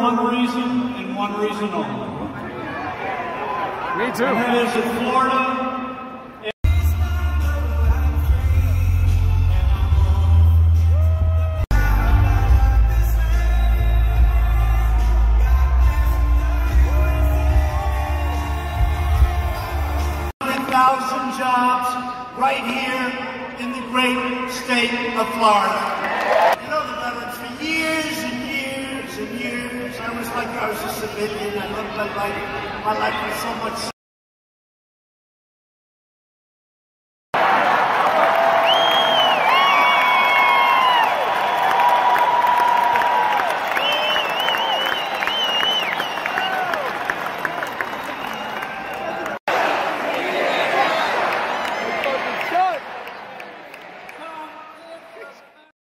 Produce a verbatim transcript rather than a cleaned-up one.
one reason and one reason only. Me too. And that is that Florida thousand jobs right here in the great state of Florida. You know the veterans for years and years and years. I was like I was a civilian. I loved my life. My life was so much